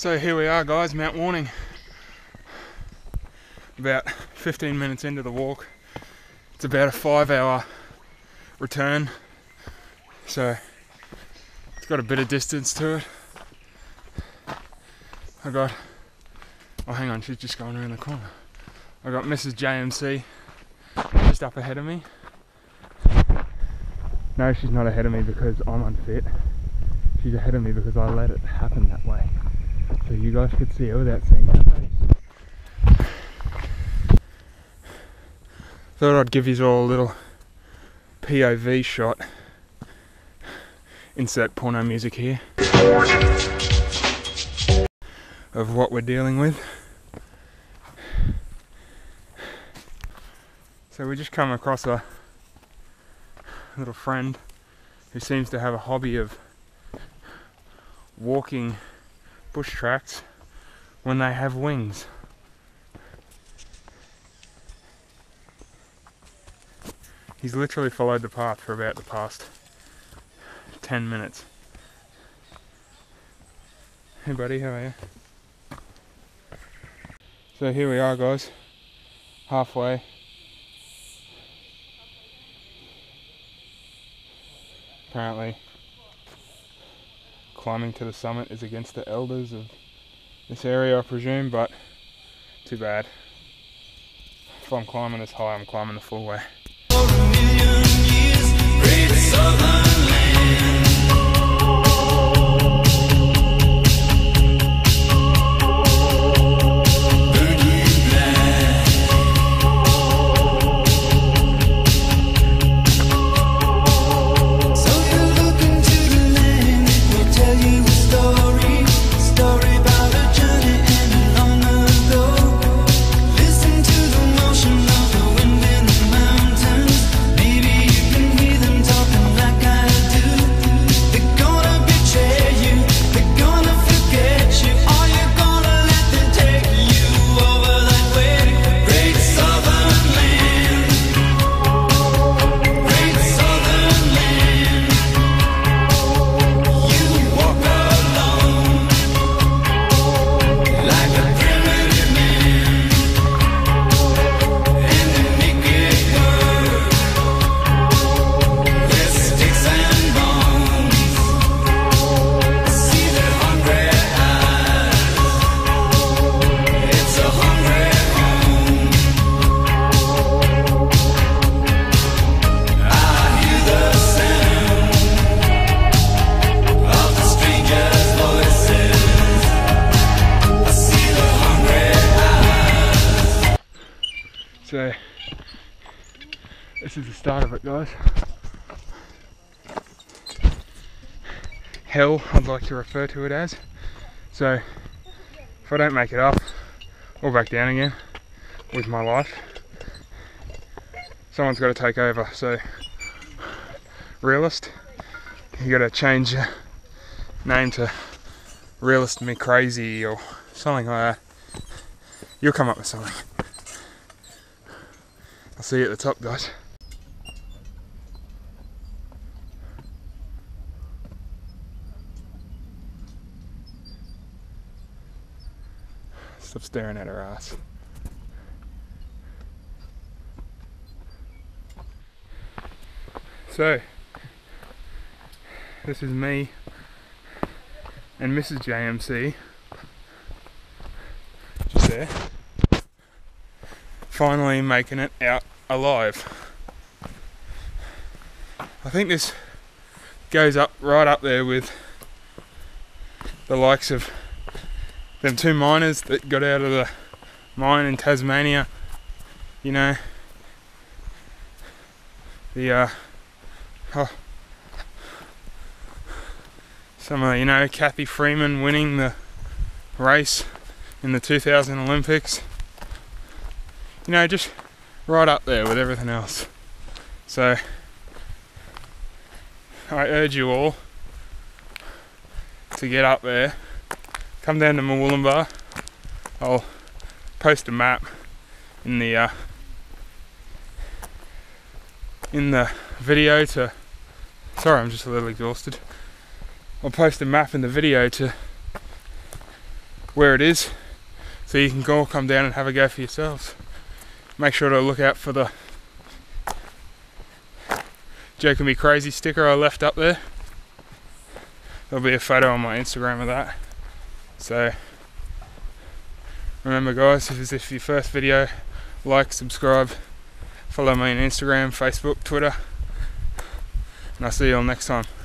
So here we are, guys, Mount Warning. About 15 minutes into the walk. It's about a 5-hour return, so it's got a bit of distance to it. oh hang on, she's just going around the corner. I got Mrs. JMC just up ahead of me. No, she's not ahead of me because I'm unfit. She's ahead of me because I let it happen that way, so you guys could see her without seeing her face. Thought I'd give you all a little POV shot. Insert porno music here. Of what we're dealing with. So we just come across a little friend who seems to have a hobby of walking bush tracks when they have wings. He's literally followed the path for about the past 10 minutes. Hey buddy, how are you? So here we are, guys, halfway. Apparently climbing to the summit is against the elders of this area, I presume, but too bad. If I'm climbing this high, I'm climbing the full way. So this is the start of it, guys. Hell, I'd like to refer to it as. So if I don't make it up or back down again with my life, someone's got to take over. So realist, you got to change your name to Realist Me Crazy or something like that. You'll come up with something. I'll see you at the top, guys. Stop staring at her ass. So, this is me and Mrs. JMC, just there, finally making it out alive. I think this goes up right up there with the likes of them two miners that got out of the mine in Tasmania, you know, the some of, you know, Kathy Freeman winning the race in the 2000 Olympics, you know, just right up there with everything else. So I urge you all to get up there, come down to Murwillumbah. I'll post a map in the video to, sorry, I'm just a little exhausted. I'll post a map in the video to where it is, so you can all come down and have a go for yourselves. Make sure to look out for the Joking Me Crazy sticker I left up there. There'll be a photo on my Instagram of that. So remember guys, if this is your first video, like, subscribe, follow me on Instagram, Facebook, Twitter, and I'll see you all next time.